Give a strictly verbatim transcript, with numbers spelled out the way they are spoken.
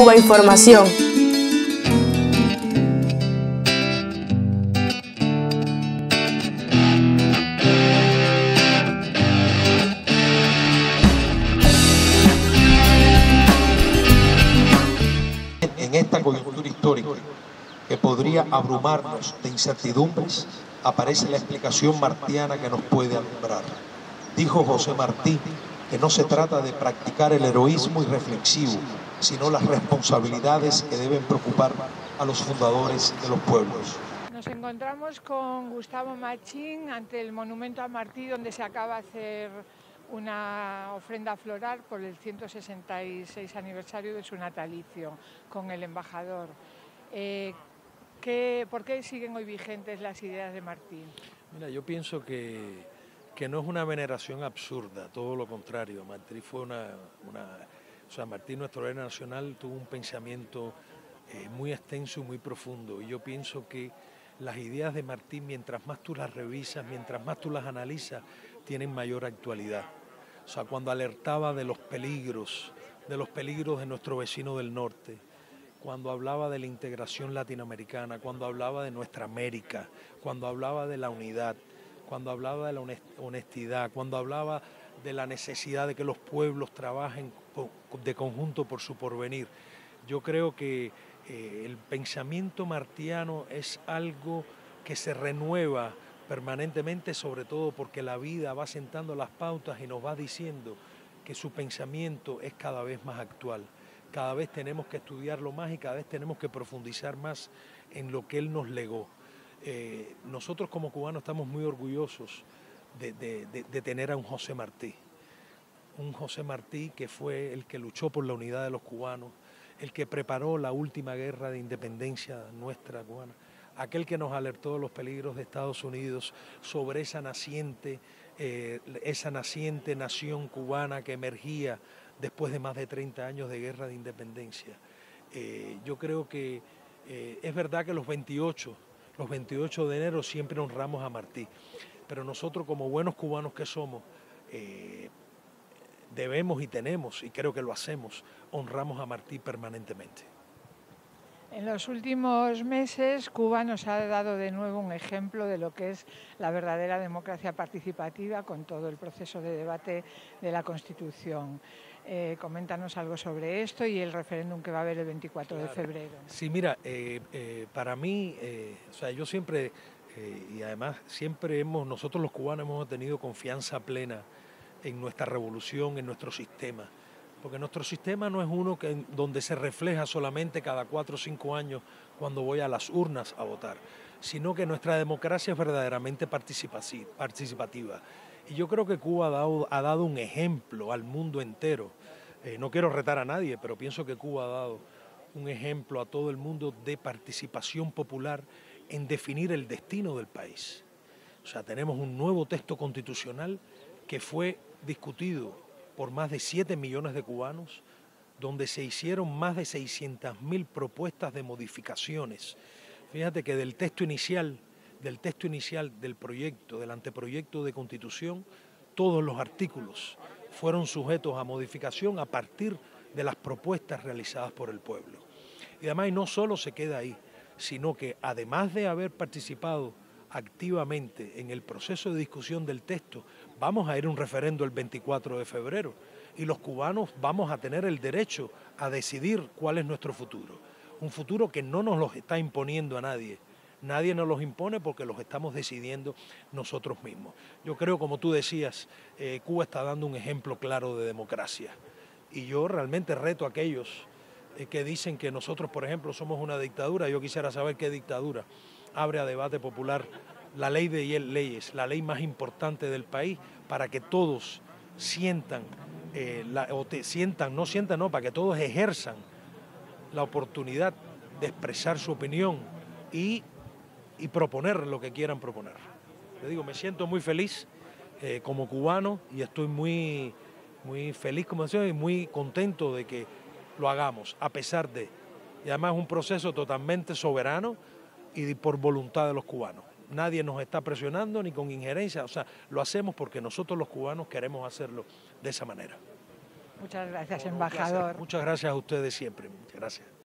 Cuba Información. En esta coyuntura histórica que podría abrumarnos de incertidumbres, aparece la explicación martiana que nos puede alumbrar. Dijo José Martí que no se trata de practicar el heroísmo irreflexivo, sino las responsabilidades que deben preocupar a los fundadores de los pueblos. Nos encontramos con Gustavo Machín ante el monumento a Martí, donde se acaba de hacer una ofrenda floral por el ciento sesenta y seis aniversario de su natalicio con el embajador. Eh, ¿qué, ¿Por qué siguen hoy vigentes las ideas de Martí? Mira, yo pienso que, que no es una veneración absurda, todo lo contrario. Martí fue una, una o sea, Martí, nuestro héroe nacional, tuvo un pensamiento eh, muy extenso y muy profundo. Y yo pienso que las ideas de Martí, mientras más tú las revisas, mientras más tú las analizas, tienen mayor actualidad. O sea, cuando alertaba de los peligros, de los peligros de nuestro vecino del norte, cuando hablaba de la integración latinoamericana, cuando hablaba de nuestra América, cuando hablaba de la unidad, cuando hablaba de la honestidad, cuando hablaba de la necesidad de que los pueblos trabajen de conjunto por su porvenir. Yo creo que eh, el pensamiento martiano es algo que se renueva permanentemente, sobre todo porque la vida va sentando las pautas y nos va diciendo que su pensamiento es cada vez más actual. Cada vez tenemos que estudiarlo más y cada vez tenemos que profundizar más en lo que él nos legó. Eh, nosotros como cubanos estamos muy orgullosos de, de, de, de tener a un José Martí. Un José Martí que fue el que luchó por la unidad de los cubanos, el que preparó la última guerra de independencia nuestra cubana, aquel que nos alertó de los peligros de Estados Unidos sobre esa naciente, eh, esa naciente nación cubana que emergía después de más de treinta años de guerra de independencia. Eh, yo creo que eh, es verdad que los veintiocho, los veintiocho de enero siempre honramos a Martí, pero nosotros como buenos cubanos que somos, eh, debemos y tenemos, y creo que lo hacemos, honramos a Martí permanentemente. En los últimos meses, Cuba nos ha dado de nuevo un ejemplo de lo que es la verdadera democracia participativa con todo el proceso de debate de la Constitución. Eh, coméntanos algo sobre esto y el referéndum que va a haber el veinticuatro de febrero. Sí, mira, eh, eh, para mí, eh, o sea, yo siempre, eh, y además siempre hemos, nosotros los cubanos hemos tenido confianza plena en nuestra revolución, en nuestro sistema. Porque nuestro sistema no es uno que, donde se refleja solamente cada cuatro o cinco años cuando voy a las urnas a votar, sino que nuestra democracia es verdaderamente participativa. Y yo creo que Cuba ha dado, ha dado un ejemplo al mundo entero. Eh, no quiero retar a nadie, pero pienso que Cuba ha dado un ejemplo a todo el mundo de participación popular en definir el destino del país. O sea, tenemos un nuevo texto constitucional que fue discutido por más de siete millones de cubanos, donde se hicieron más de seiscientas mil propuestas de modificaciones. Fíjate que del texto inicial, del texto inicial del proyecto, del anteproyecto de Constitución, todos los artículos fueron sujetos a modificación a partir de las propuestas realizadas por el pueblo. Y además no solo se queda ahí, sino que además de haber participado activamente en el proceso de discusión del texto, vamos a ir a un referendo el veinticuatro de febrero y los cubanos vamos a tener el derecho a decidir cuál es nuestro futuro. Un futuro que no nos lo está imponiendo a nadie. Nadie nos los impone porque los estamos decidiendo nosotros mismos. Yo creo, como tú decías, eh, Cuba está dando un ejemplo claro de democracia. Y yo realmente reto a aquellos eh, que dicen que nosotros, por ejemplo, somos una dictadura. Yo quisiera saber qué dictadura abre a debate popular la ley de leyes, la ley más importante del país, para que todos sientan, eh, la, o te, sientan, no sientan, no, para que todos ejerzan la oportunidad de expresar su opinión y, y proponer lo que quieran proponer. Te digo, me siento muy feliz eh, como cubano y estoy muy, muy feliz, como decía, y muy contento de que lo hagamos, a pesar de, y además es un proceso totalmente soberano y por voluntad de los cubanos. Nadie nos está presionando ni con injerencia, o sea, lo hacemos porque nosotros los cubanos queremos hacerlo de esa manera. Muchas gracias, embajador. Muchas gracias a ustedes siempre. Muchas gracias. Gracias.